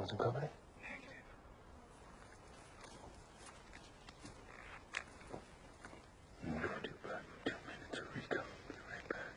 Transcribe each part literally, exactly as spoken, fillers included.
Johnson Company? Negative. I'm gonna go do back for two minutes. Rico. Be right back.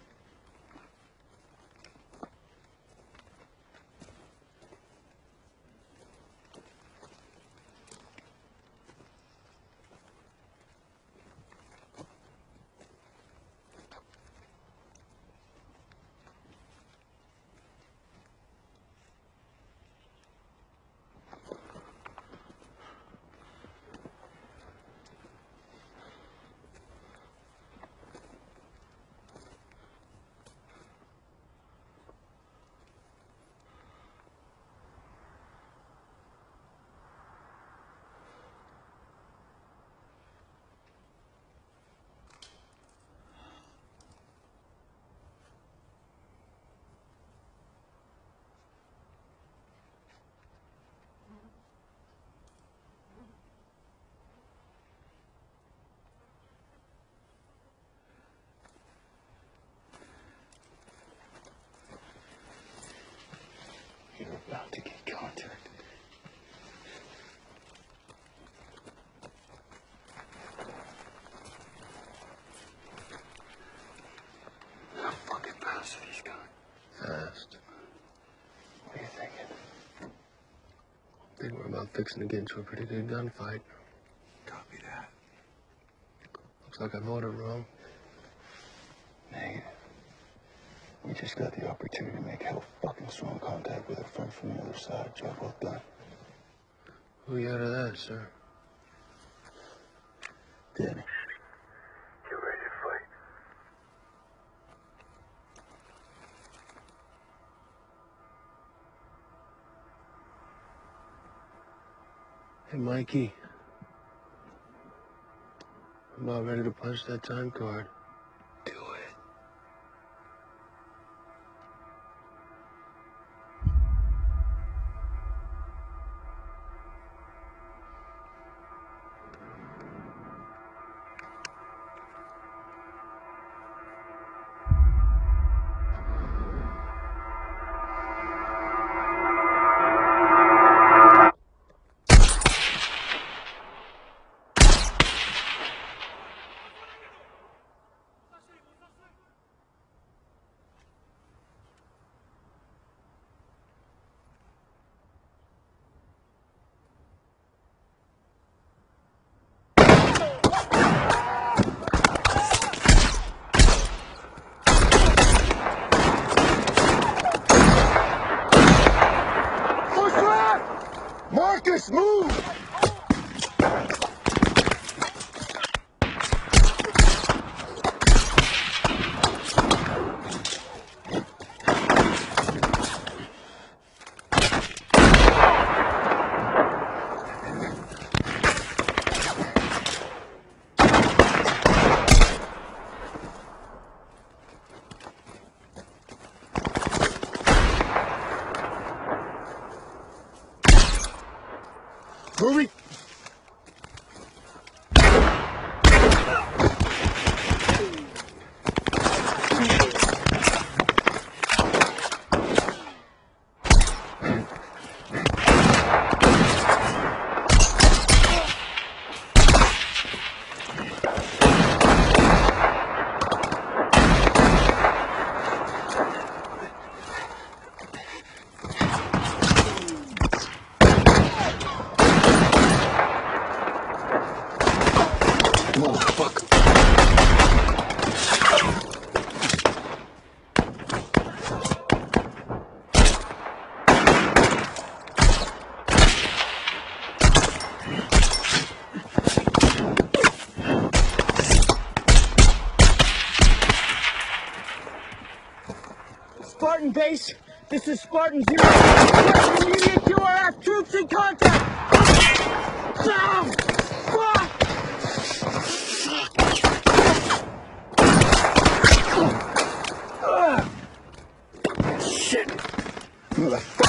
You're about to get contacted. How fucking fast are these guys? Fast. What are you thinking? I think we're about fixing to get into a pretty good gunfight. Copy that. Looks like I voted wrong. Negative. We just got the opportunity to make hell fucking strong contact with a friend from the other side. Job well done. Who you out of that, sir? Danny. You ready to fight? Hey, Mikey. I'm about ready to punch that time card. Do it. Marcus, move! Hurry! Motherfucker. Spartan base, this is Spartan Zero. Spartan immediate Q R F troops in contact. Down! Fuck! Shit! Motherfucker.